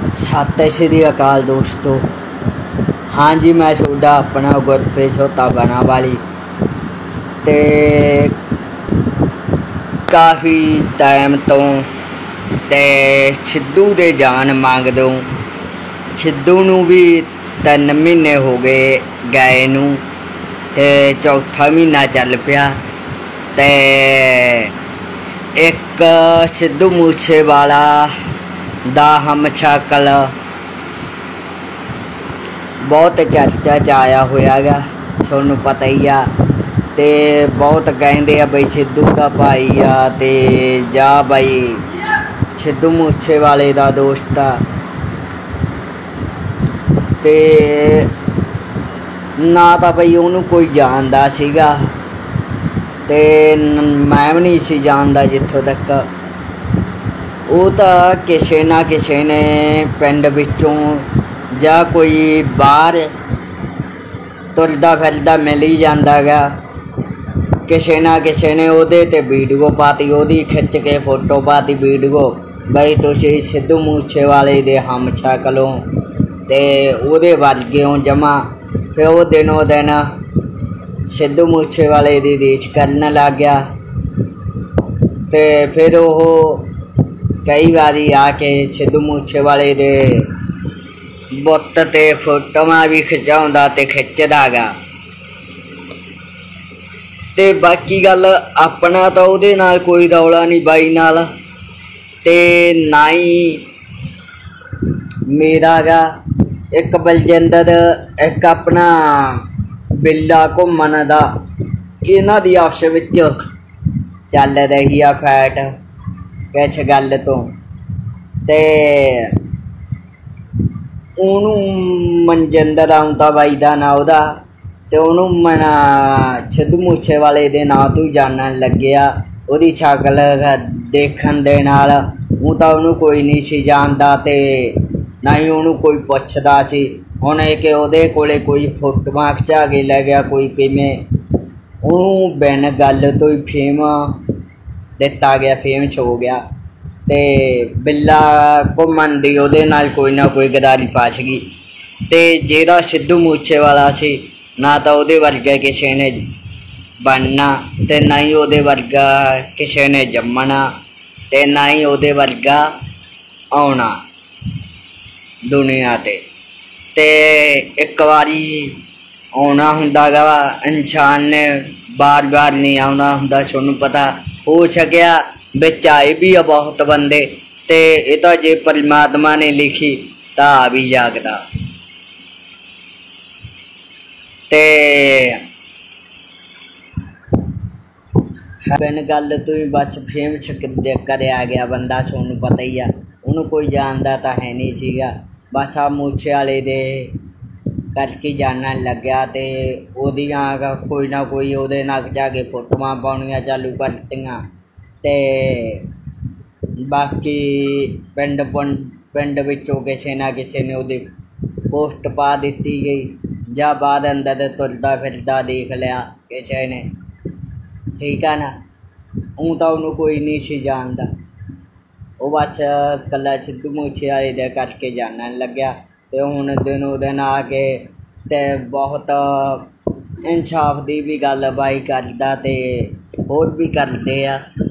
सत श्री अकाल दोस्तों। हाँ जी, मैं ਤੁਹਾਡਾ अपना गुरप्रीत होता बना वाली ते काफ़ी टाइम तो ते सिद्धू दे जान मांग दूँ। सिद्धू नूं भी 3 महीने हो गए गए नूं ते चौथा महीना चल पिया ते एक सिद्धू मूसेवाला दा हमशक्ल बहुत चर्चा च आया होया गा, तुहानूं पता ही आ। ते बहुत कहते बई सिद्धू का भाई आ ते जा बई सिद्धू मूसेवाले दा दोस्त आ ते ना तां बई उहनूं कोई जानदा सीगा ते मैं भी नहीं सी जानदा। जित्थों तक ਉਹ ਤਾਂ ਕਿਸੇ ਨਾ ਕਿਸੇ ਨੇ ਪਿੰਡ ਵਿੱਚੋਂ ਜਾਂ ਕੋਈ ਬਾਹਰ ਤੁਰਦਾ ਫਿਰਦਾ ਮਿਲ ਹੀ ਜਾਂਦਾ ਗਾ। ਕਿਸੇ ਨਾ ਕਿਸੇ ਨੇ ਉਹਦੇ 'ਤੇ ਵੀਡੀਓ ਪਾਤੀ, ਉਹਦੀ ਖਿੱਚ ਕੇ ਫੋਟੋ ਪਾਤੀ ਵੀਡੀਓ, ਬਈ ਤੁਸੀਂ ਸਿੱਧੂ ਮੂਸੇਵਾਲੇ ਦੇ ਹਮਸ਼ਕਲ ਹੋ ਅਤੇ ਉਹਦੇ ਵਰਗੇ ਹੋ ਜਮਾਂ। ਫਿਰ ਉਹ ਦਿਨੋਂ ਦਿਨ ਸਿੱਧੂ ਮੂਸੇਵਾਲੇ ਦੀ ਰੀਸ ਕਰਨ ਲੱਗ ਗਿਆ ਅਤੇ ਫਿਰ ਉਹ कई बारी आके सिद्धू मूसेवाले दे बुत ते फोटोआं भी खिचाउंदा ते खिच्चदा गा। ते बाकी गल अपना तो उहदे नाल कोई रौला नहीं बाई नाल ते ना ही मेरा गा। एक बलजिंदर एक अपना बिल्ला घूमन दा इन्हां दी आपस विच चल रही आ फैट किस गल तो ते ਉਹਨੂੰ ਮਨਜਿੰਦਰ ਆਉਂਦਾ ਬਾਈ ਦਾ ਨਾਂ ਉਹਦਾ ਤੇ ਉਹਨੂੰ ਮਨਾ ਸਿੱਧੂ ਮੂਸੇਵਾਲੇ ਦੇ ਨਾਂ ਤੋਂ ਹੀ ਜਾਣਨ ਲੱਗਿਆ। ਉਹਦੀ ਸ਼ਕਲ ਦੇਖਣ ਦੇ ਨਾਲ ਉਹ ਤਾਂ ਉਹਨੂੰ ਕੋਈ ਨਹੀਂ ਸੀ ਜਾਣਦਾ ਤੇ ਨਾ ਹੀ ਉਹਨੂੰ ਕੋਈ ਪੁੱਛਦਾ ਸੀ। ਹੁਣ ਇਹ ਕਿ ਉਹਦੇ ਕੋਲੇ ਕੋਈ ਫੋਟੋਆਂ ਖਿਚਾ ਕੇ ਲੈ ਗਿਆ ਕੋਈ ਕਿਵੇਂ, ਉਹਨੂੰ ਬਿਨ ਗੱਲ ਤੋਂ ਹੀ ਫੇਮ ਦਿੱਤਾ ਗਿਆ, ਫੇਮਸ ਹੋ ਗਿਆ। ਤੇ ਬਿੱਲਾ ਘੁੰਮਣ ਦੀ ਉਹਦੇ ਨਾਲ ਕੋਈ ਨਾ ਕੋਈ ਗਦਾਰੀ ਫਸ ਗਈ ਤੇ ਜਿਹੜਾ ਸਿੱਧੂ ਮੂਸੇਵਾਲਾ ਸੀ ਨਾ ਤਾਂ ਉਹਦੇ ਵਰਗਾ ਕਿਸੇ ਨੇ ਬਣਨਾ ਤੇ ਨਾ ਹੀ ਉਹਦੇ ਵਰਗਾ ਕਿਸੇ ਨੇ ਜੰਮਣਾ ਤੇ ਨਾ ਹੀ ਉਹਦੇ ਵਰਗਾ ਆਉਣਾ ਦੁਨੀਆ ਤੇ ਇੱਕ ਵਾਰੀ ਆਉਣਾ ਹੁੰਦਾ ਗਾ। ਇਨਸਾਨ ਨੇ ਬਾਰ ਨਹੀਂ ਆਉਣਾ ਹੁੰਦਾ। ਤੁਹਾਨੂੰ ਪਤਾ ਹੋ ਸਕਿਆ ਵਿੱਚ ਆਏ ਵੀ ਆ ਬਹੁਤ ਬੰਦੇ ਤੇ ਇਹ ਤਾਂ ਜੇ ਪਰਮਾਤਮਾ ਨੇ ਲਿਖੀ ਤਾਂ ਆ ਵੀ ਜਾਗਦਾ। ਤੇ ਬਿਨ ਗੱਲ ਤੋਂ ਹੀ ਬਸ ਫੇਮਸ ਕਰਿਆ ਗਿਆ ਬੰਦਾ। ਤੁਹਾਨੂੰ ਪਤਾ ਹੀ ਆ, ਉਹਨੂੰ ਕੋਈ ਜਾਣਦਾ ਤਾਂ ਹੈ ਨਹੀਂ ਸੀਗਾ। ਬਸ ਆ ਮੂਸੇਵਾਲੇ ਦੇ ਕਰਕੇ ਜਾਣਨ ਲੱਗਿਆ ਤੇ ਉਹਦੀਆਂ ਕੋਈ ਨਾ ਕੋਈ ਉਹਦੇ ਨਾਲ ਜਾ ਕੇ ਫੋਟੋਆਂ ਪਾਉਣੀਆਂ ਚਾਲੂ ਕਰਤੀਆਂ ਤੇ ਬਾਕੀ ਪਿੰਡ ਵਿੱਚੋਂ ਕਿਸੇ ਨਾ ਕਿਸੇ ਨੇ ਉਹਦੀ ਪੋਸਟ ਪਾ ਦਿੱਤੀ ਗਈ ਜਾਂ ਬਾਅਦ ਅੰਦਰ ਤੁਰਦਾ ਫਿਰਦਾ ਦੇਖ ਲਿਆ ਕਿਸੇ ਨੇ, ਠੀਕ ਆ ਨਾ। ਊਂ ਤਾਂ ਉਹਨੂੰ ਕੋਈ ਨਹੀਂ ਸੀ ਜਾਣਦਾ, ਉਹ ਬਸ ਇਕੱਲਾ ਸਿੱਧੂ ਮੂਸੇਵਾਲੇ ਦੇ ਕਰਕੇ ਜਾਣਨ ਲੱਗਿਆ। ਤੇ ਹੁਣ ਦਿਨੋਂ ਦਿਨ ਆ ਕੇ ਤੇ ਬਹੁਤ ਇਨਸਾਫ ਦੀ ਵੀ ਗੱਲ ਬਾਈ ਕਰਦਾ ਤੇ ਹੋਰ ਵੀ ਕਰਦੇ ਆ।